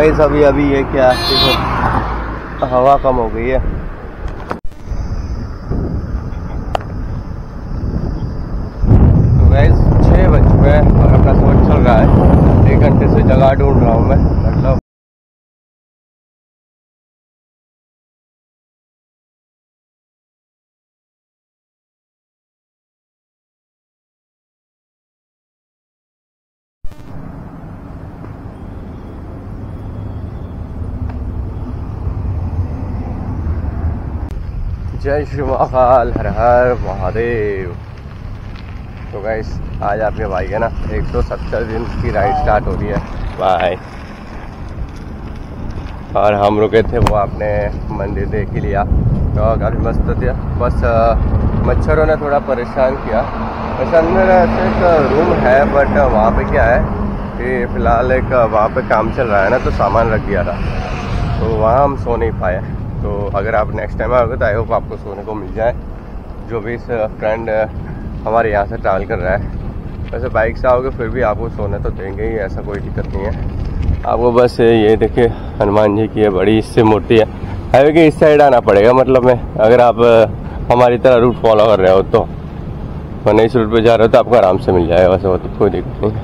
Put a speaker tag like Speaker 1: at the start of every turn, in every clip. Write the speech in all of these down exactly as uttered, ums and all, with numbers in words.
Speaker 1: Guys अभी अभी ये क्या देखो हवा कम हो गई है। तो गाइस छः बज चुके हैं और अपना सफर चल रहा है। एक घंटे से जगह ढूंढ रहा हूँ मैं, मतलब जय श्री महाकाल, हर हर महादेव। तो गाइस आज आपके भाई है ना एक सौ सत्तर दिन की राइड स्टार्ट हो रही है बाय। और हम रुके थे वो आपने मंदिर देख ही लिया, तो काफ़ी मस्त था। बस मच्छरों ने थोड़ा परेशान किया। वैसे अंदर ऐसे एक रूम है बट वहाँ पे क्या है कि फ़िलहाल एक वहाँ पे काम चल रहा है ना, तो सामान रख गया था, तो वहाँ हम सो नहीं पाए। तो अगर आप नेक्स्ट टाइम आओगे तो आई होप आपको सोने को मिल जाए। जो भी इस फ्रेंड हमारे यहाँ से ट्रैवल कर रहा है, वैसे बाइक से आओगे फिर भी आपको सोने तो देंगे ही, ऐसा कोई दिक्कत नहीं है आपको। बस ये देखिए हनुमान जी की है बड़ी इससे मूर्ति है। हाईवे के इस साइड आना पड़ेगा, मतलब में अगर आप हमारी तरह रूट फॉलो कर रहे हो तो, वरना इस रूट पे जा रहे हो तो आपको आराम से मिल जाएगा, वैसे वो तो कोई दिक्कत नहीं।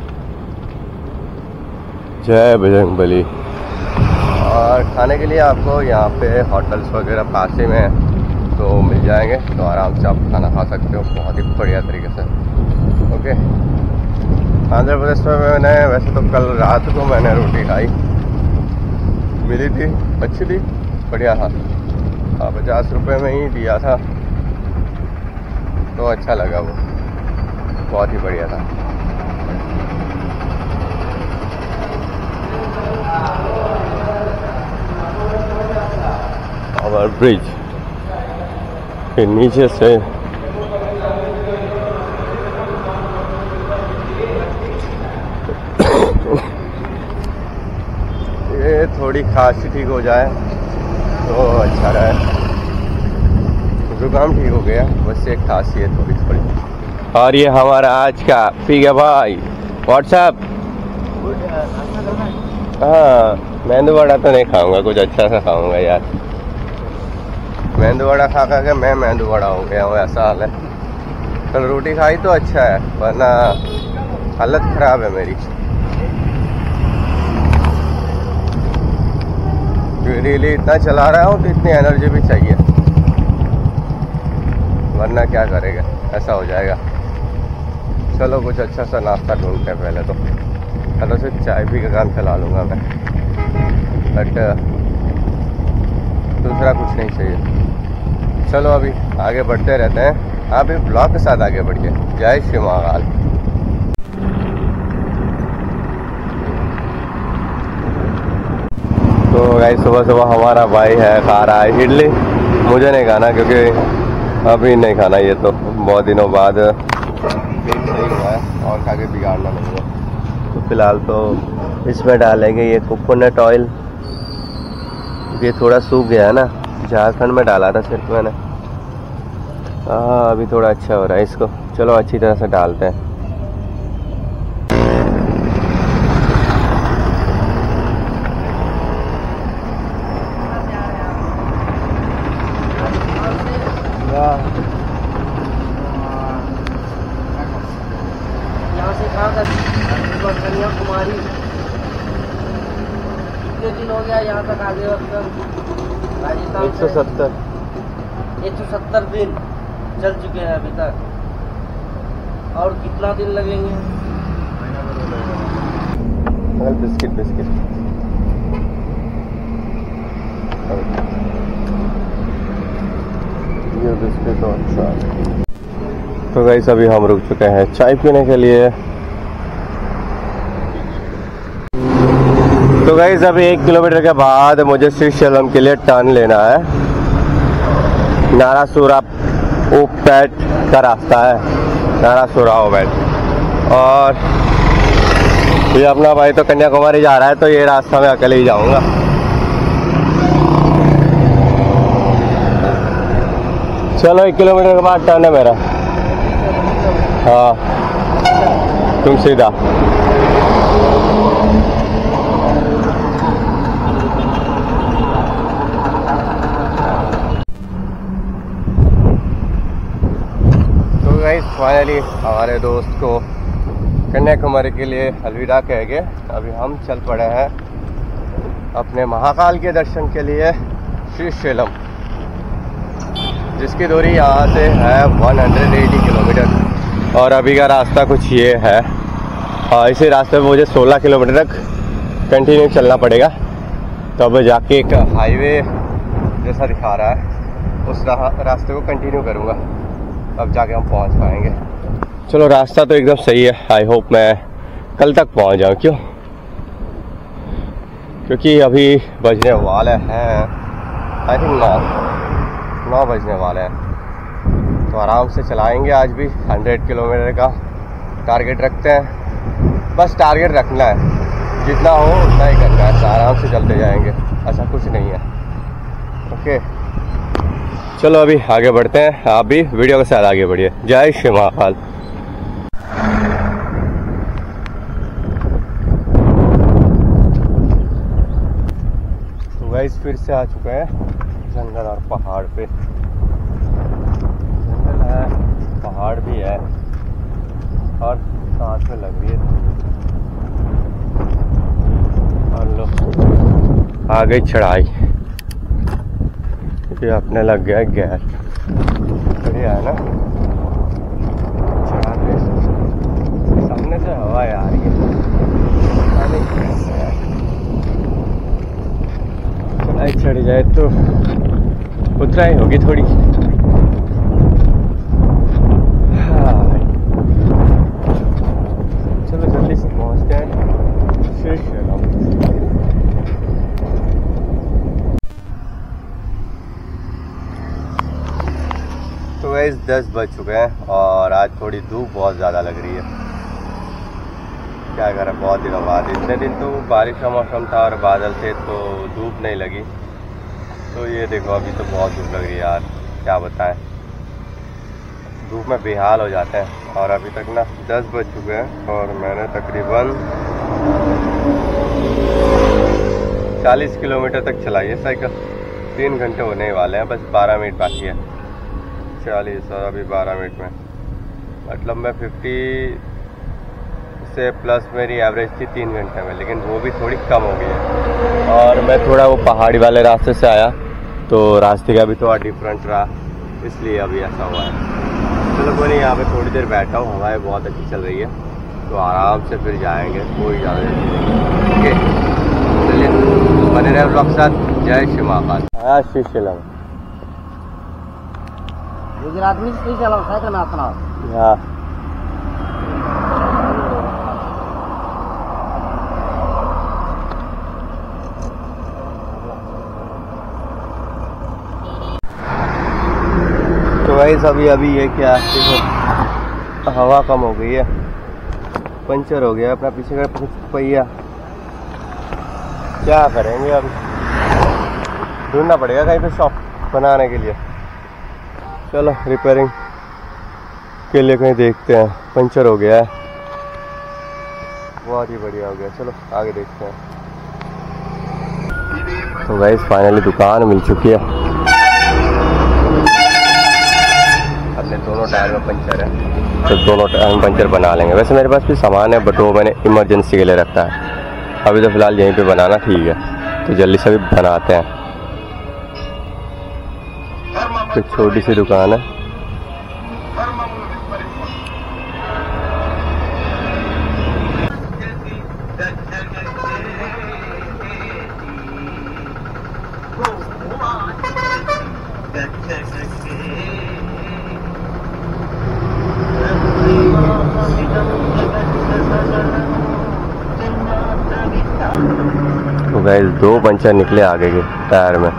Speaker 1: जय बजरंगबली। और खाने के लिए आपको यहाँ पे होटल्स वगैरह पास ही में तो मिल जाएंगे, तो आराम से आप खाना खा सकते हो बहुत ही बढ़िया तरीके से। ओके, आंध्र प्रदेश में मैंने वैसे तो कल रात को मैंने रोटी खाई, मिली थी, अच्छी थी, बढ़िया था। पचास रुपये में ही दिया था, तो अच्छा लगा, वो बहुत ही बढ़िया था। और ब्रिज के नीचे से ये थोड़ी खांसी ठीक हो जाए तो अच्छा रहे। जुकाम ठीक हो गया, बस एक खांसी है थोड़ी थोड़ी। और ये हमारा आज का ठीक है भाई व्हाट्सएप। हाँ, मेंदू वड़ा तो नहीं खाऊंगा, कुछ अच्छा सा खाऊंगा यार। मेंदू वड़ा खा खा के मैं मेंदू वड़ा हो गया हूँ, ऐसा हाल है। कल तो रोटी खाई तो अच्छा है, वरना हालत ख़राब है मेरी। डेली इतना चला रहा हूँ तो इतनी एनर्जी भी चाहिए, वरना क्या करेगा, ऐसा हो जाएगा। चलो कुछ अच्छा सा नाश्ता ढूंढते हैं पहले तो। चलो से चाय पी का काम चला लूँगा मैं, बट दूसरा कुछ नहीं चाहिए। चलो अभी आगे बढ़ते रहते हैं, आप भी ब्लॉग के साथ आगे बढ़िए। जय श्री महाकाल। तो गाइस सुबह सुबह हमारा भाई है खा रहा है इडली। मुझे नहीं खाना क्योंकि अभी नहीं खाना, ये तो बहुत दिनों बाद पेट सही हुआ है और खा के बिगाड़ना नहीं है। तो फिलहाल तो इसमें डालेंगे ये कोकोनट ऑयल, ये थोड़ा सूख गया है ना, झारखंड में डाला था सिर्फ मैंने। हाँ अभी थोड़ा अच्छा हो रहा है इसको। चलो अच्छी तरह से डालते हैं।
Speaker 2: यहाँ से कहाँ तक? कन्याकुमारी। कितने दिन हो गया यहाँ तक आगे वक्त? राजस्थान
Speaker 1: एक सौ सत्तर
Speaker 2: एक सौ सत्तर दिन चल चुके हैं अभी तक, और कितना दिन लगेंगे?
Speaker 1: बिस्किट बिस्किट ये बिस्किट और चाय। तो गाइस अभी हम रुक चुके हैं चाय पीने के लिए। तो गाइस अभी एक किलोमीटर के बाद मुझे श्रीशैलम के लिए टर्न लेना है। नारासुरा ओपेट का रास्ता है, नारासुरा ओपेट। और ये अपना भाई तो कन्याकुमारी जा रहा है, तो ये रास्ता मैं अकेले ही जाऊंगा। चलो एक किलोमीटर के बाद टर्न है मेरा। हाँ तुम सीधा। फाइनली हमारे दोस्त को कन्याकुमारी के लिए अलविदा कह के अभी हम चल पड़े हैं अपने महाकाल के दर्शन के लिए श्रीशैलम, जिसकी दूरी यहाँ से है एक सौ अस्सी किलोमीटर। और अभी का रास्ता कुछ ये है, और इसी रास्ते पे मुझे सोलह किलोमीटर तक कंटिन्यू चलना पड़ेगा, तब जाके एक हाईवे जैसा दिखा रहा है उस रास्ते को कंटिन्यू करूँगा, अब जाके हम पहुँच पाएंगे। चलो रास्ता तो एकदम सही है, आई होप मैं कल तक पहुँच जाऊँ। क्यों? क्योंकि अभी बजने वाले हैं आई थिंक नौ नौ बजने वाले हैं, तो आराम से चलाएंगे। आज भी सौ किलोमीटर का टारगेट रखते हैं, बस टारगेट रखना है, जितना हो उतना ही करना है, आराम से चलते जाएंगे, ऐसा कुछ नहीं है। ओके चलो अभी आगे बढ़ते हैं, आप भी वीडियो के साथ आगे बढ़िए। जय श्री महाकाल। तो गाइस फिर से आ चुके हैं जंगल और पहाड़ पे। जंगल है, पहाड़ भी है और साथ में लग रही है, और लो आ गई चढ़ाई, क्योंकि अपने लग गया गैर। बढ़िया है ना, चढ़ाते सामने से हवा आ रही है, चढ़ाई चढ़ जाए तो उतराई होगी थोड़ी। हाँ चलो जल्दी से पहुंचते हैं श्रीशैलम। तो वैसे दस बज चुके हैं और आज थोड़ी धूप बहुत ज़्यादा लग रही है। क्या करें, बहुत दिनों बाद, इतने दिन तो बारिश का मौसम था और बादल थे तो धूप नहीं लगी, तो ये देखो अभी तो बहुत धूप लग रही है यार, क्या बताएं, धूप में बेहाल हो जाते हैं। और अभी तक ना दस बज चुके हैं और मैंने तकरीबन चालीस किलोमीटर तक चलाई है साइकिल। तीन घंटे होने वाले हैं, बस बारह मिनट बाकी है। चालीस और अभी बारह मिनट में, मतलब मैं फिफ्टी से प्लस मेरी एवरेज थी तीन घंटे में, लेकिन वो भी थोड़ी कम हो गई है। और मैं थोड़ा वो पहाड़ी वाले रास्ते से आया तो रास्ते का भी थोड़ा डिफरेंट रहा, इसलिए अभी ऐसा हुआ है। चलो कोई नहीं, यहाँ पे थोड़ी देर बैठा हूँ, हवाएं बहुत अच्छी चल रही है, तो आराम से फिर जाएंगे, कोई ज़्यादा नहीं। ओके चलिए बने रहे ब्लॉग के साथ। जय श्री महाकाल। हाँ श्रीशैलम
Speaker 2: गुजरात में श्रीशैलम साइकिल में अपना।
Speaker 1: हाँ तो गाइस अभी अभी ये क्या देखो, हवा कम हो गई है, पंचर हो गया अपना पीछे का पहिया। क्या करेंगे, अब ढूंढना पड़ेगा कहीं पे शॉप बनाने के लिए। चलो रिपेयरिंग के लिए कहीं देखते हैं, पंचर हो गया है, बहुत ही बढ़िया हो गया। चलो आगे देखते हैं। तो गाइस फाइनली दुकान मिल चुकी है, अपने दोनों टायर में पंचर है, तो दोनों टायर में पंचर बना लेंगे। वैसे मेरे पास भी सामान है, बट वो मैंने इमरजेंसी के लिए रखा है, अभी तो फिलहाल यहीं पे बनाना ठीक है, तो जल्दी से भी बनाते हैं। तो छोटी सी दुकान है, तो गाइस दो पंचर निकले आगे के टायर में।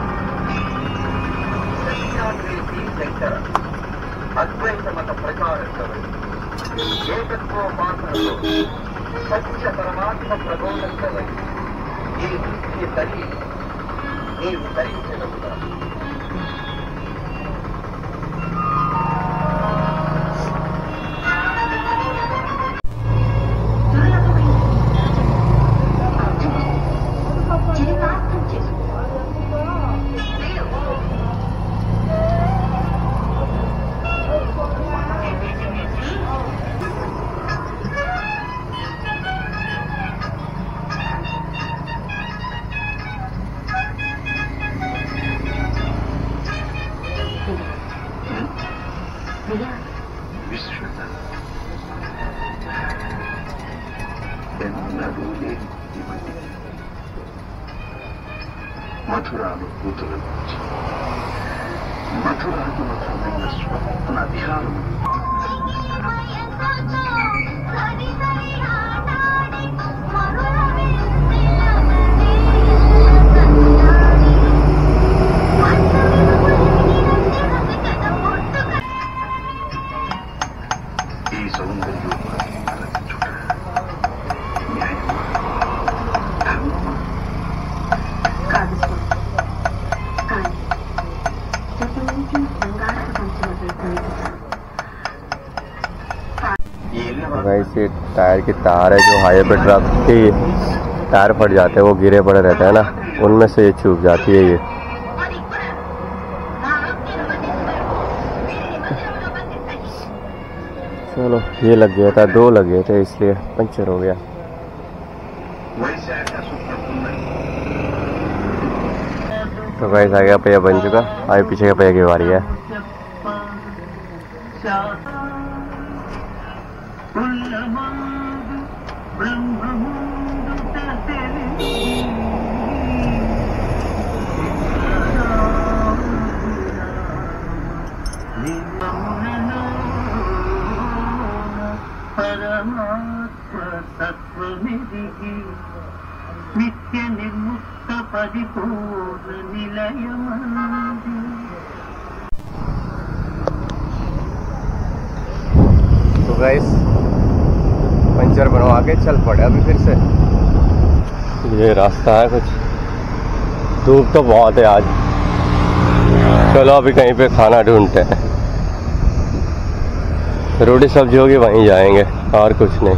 Speaker 3: మధురాను కూతురు నుంచి మధురాను మధురమైన స్వప్న విహారం ఈ సౌందర్యం అరచుట న్యాయమా ధర్మమా
Speaker 4: కాదు కానీ ప్రపంచం బంగారు ప్రపంచం
Speaker 1: वैसे टायर की तार है जो हाईवे पे ट्रक की टायर फट जाते हैं, वो गिरे पड़े रहते हैं ना, उनमें से ये चूक जाती है ये। चलो ये लग गया था, दो लग गए थे इसलिए पंचर हो गया। तो गाइस आ गया पहिया बन चुका, आगे पीछे का पहिया की बारी है।
Speaker 3: నిత్య నిర్ముక్త పరిపూర్ణ నిలయమంది।
Speaker 1: तो गाइस पंचर बनवा के चल पड़े अभी फिर से। ये रास्ता है कुछ, धूप तो बहुत है आज। चलो अभी कहीं पे खाना ढूंढते हैं, रोटी सब्जी होगी वहीं जाएंगे और कुछ नहीं।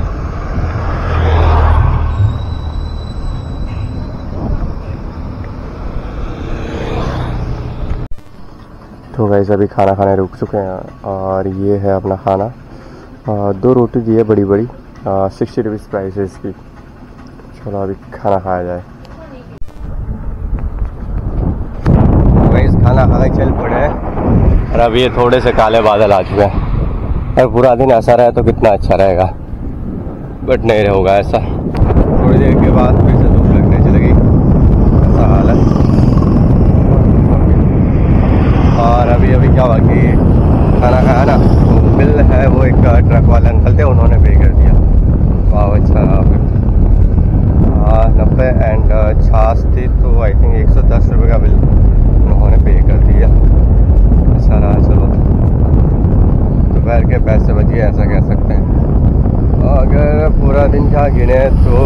Speaker 1: तो गाइस अभी खाना खाने रुक चुके हैं और ये है अपना खाना। आ, दो रोटी दी है बड़ी बड़ी, सिक्सटी रुपीज़ प्राइस है इसकी। चलो अभी खाना खाया जाए। तो गाइस खाना खा के चल पड़े हैं और अभी ये थोड़े से काले बादल आ चुके हैं। अगर पूरा दिन ऐसा रहे तो कितना अच्छा रहेगा, बट नहीं रहेगा ऐसा। थोड़ी देर के बाद फिर से धूप लगने चलेगी, ऐसा हाल है। और अभी अभी क्या हुआ कि खाना खाया ना, तो बिल है वो एक ट्रक वाले अंकल थे, उन्होंने पे कर दिया। वाह अच्छा फिर हाँ नब्बे एंड छाछ थी तो आई थिंक एक सौ दस रुपये का बिल उन्होंने पे कर दिया। अच्छा रहा, चलो दोपहर के पैसे बचिए ऐसा कह सकते हैं। अगर पूरा दिन का गिने तो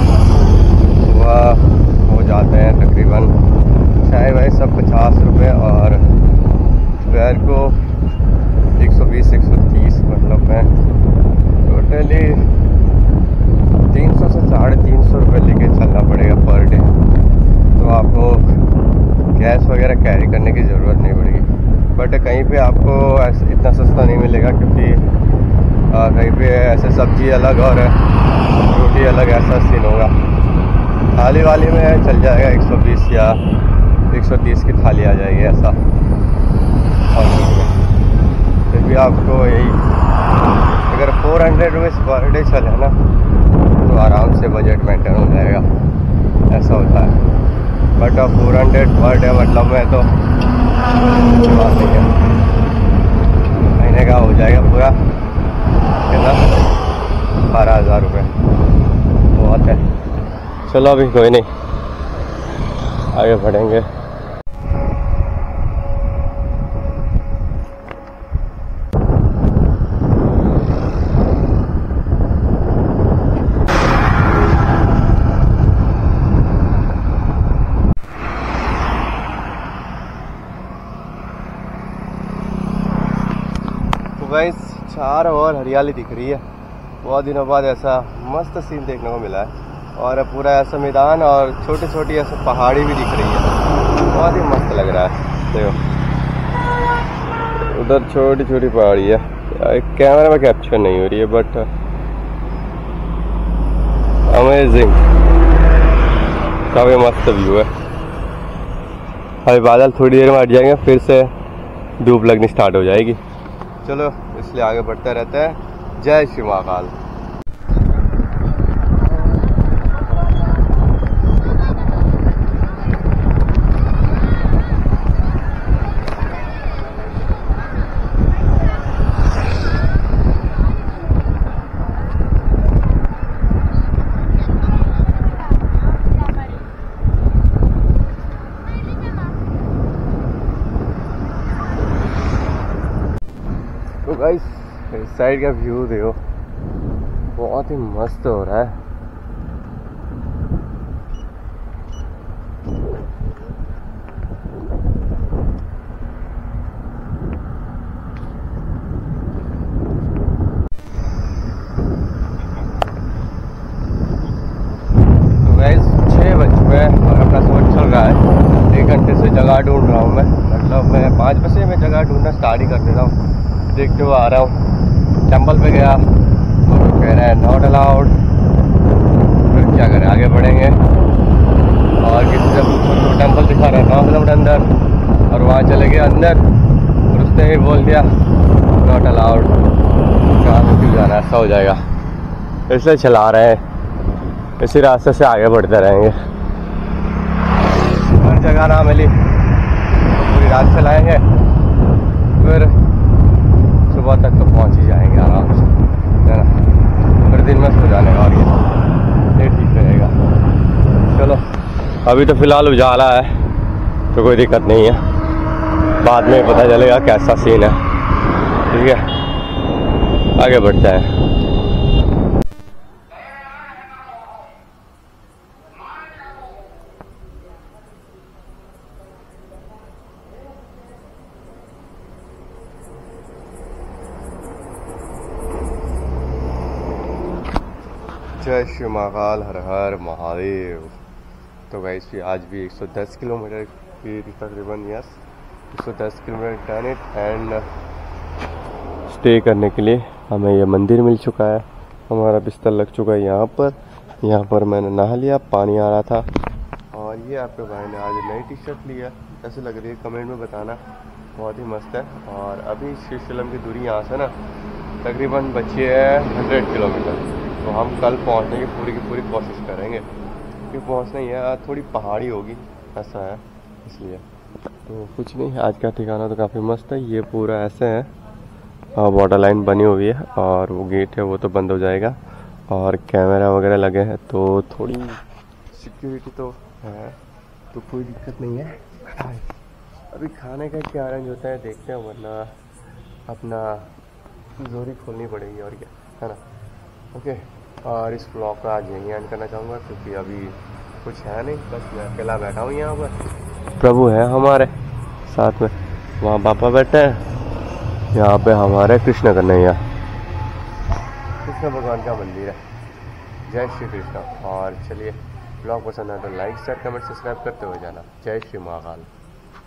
Speaker 1: सुबह हो जाते हैं तकरीबन चाय वाय सब पचास रुपये और दोपहर को एक सौ बीस एक सौ तीस मतलब में टोटली तीन सौ से साढ़े तीन सौ रुपये लेके चलना पड़ेगा पर डे। तो आपको गैस वगैरह कैरी करने की ज़रूरत नहीं पड़ेगी, बट कहीं पे आपको ऐसे इतना सस्ता नहीं मिलेगा क्योंकि आ, कहीं पे ऐसे सब्जी अलग और रोटी अलग ऐसा सीन होगा। थाली वाली में चल जाएगा एक सौ बीस या एक सौ तीस की थाली आ जाएगी ऐसा। और फिर भी आपको यही अगर four hundred rupees per day चले ना तो आराम से बजट मेंटेन हो जाएगा, ऐसा होता है। बट अब फोर हंड्रेड पर डे मतलब में तो बात नहीं है, महीने का हो जाएगा पूरा कितना बारह हज़ार रुपये बहुत है। चलो अभी कोई नहीं, आगे बढ़ेंगे। गाइस चार और हरियाली दिख रही है, बहुत दिनों बाद ऐसा मस्त सीन देखने को मिला है। और पूरा ऐसा मैदान और छोटी छोटी ऐसे पहाड़ी भी दिख रही है, बहुत ही मस्त लग रहा है। देखो उधर छोटी छोटी पहाड़ी है, कैमरा में कैप्चर नहीं हो रही है बट अमेजिंग, काफी मस्त व्यू है। अभी बादल थोड़ी देर में हट जाएंगे, फिर से धूप लगनी स्टार्ट हो जाएगी। चलो इसलिए आगे बढ़ते रहते हैं। जय श्री महाकाल। गाइस इस साइड का व्यू देखो, बहुत ही मस्त हो रहा है। तो गाइस छः बज चुके हैं और अपना सफर चल रहा है। एक घंटे से जगह ढूंढ रहा हूँ मैं, मतलब मैं पाँच बजे मैं जगह ढूंढना स्टार्ट ही कर देता हूँ। देखते हुए आ रहा हूँ। टेम्पल पे गया तो कह रहा है नॉट अलाउड, फिर क्या करें, आगे बढ़ेंगे। और किसी से पूछो तो टेम्पल दिखा रहा है नॉट अलाउड अंदर, और वहाँ चले गए अंदर और उसने ही बोल दिया नॉट अलाउड। कहाँ से क्यों जाना, ऐसा हो जाएगा, इसलिए चला रहे हैं, इसी रास्ते से आगे बढ़ते रहेंगे। हर जगह ना मिली तो पूरी रात चलाएंगे, फिर सुबह तक तो पहुंच ही जाएंगे आराम से, है ना। फिर दिन में सो जाने का, और ये ये ठीक रहेगा। चलो अभी तो फिलहाल उजाला है तो कोई दिक्कत नहीं है, बाद में पता चलेगा कैसा सीन है। ठीक है, आगे बढ़ते हैं। जय श्री महाकाल, हर हर महादेव। तो गाइस भी आज भी एक सौ दस किलोमीटर की तकरीबन, यस एक सौ दस kilometre done it. And stay करने के लिए हमें ये मंदिर मिल चुका है, हमारा बिस्तर लग चुका है यहाँ पर। यहाँ पर मैंने नहा लिया, पानी आ रहा था। और ये आपके भाई ने आज नई टी शर्ट ली है, कैसे लग रही है कमेंट में बताना, बहुत ही मस्त है। और अभी श्रीशैलम की दूरी यहाँ से ना तकरीबन बची है हंड्रेड किलोमीटर, तो हम कल पहुंचने की पूरी की पूरी कोशिश करेंगे, क्योंकि पहुंचना ही है, थोड़ी पहाड़ी होगी ऐसा है इसलिए। तो कुछ नहीं, आज का ठिकाना तो काफ़ी मस्त है। ये पूरा ऐसे है, बॉर्डर लाइन बनी हुई है और वो गेट है वो तो बंद हो जाएगा, और कैमरा वगैरह लगे हैं तो थोड़ी सिक्योरिटी तो है, तो कोई दिक्कत नहीं है। अभी खाने का क्या अरेंज होता है देखते हैं, वरना अपना जोरी खोलनी पड़ेगी और क्या, है ना। ओके, और इस ब्लॉग को आज यहीं एंड करना चाहूँगा, क्योंकि अभी कुछ है नहीं, बस मैं अकेला बैठा हूँ यहाँ पर। प्रभु है हमारे साथ में, वहाँ पापा बैठे हैं, यहाँ पे हमारे कृष्ण कन्हैया, कृष्ण भगवान का मंदिर है। जय श्री कृष्ण। और चलिए, ब्लॉग पसंद आए तो लाइक शेयर कमेंट सब्सक्राइब करते हुए जाना। जय श्री महाकाल।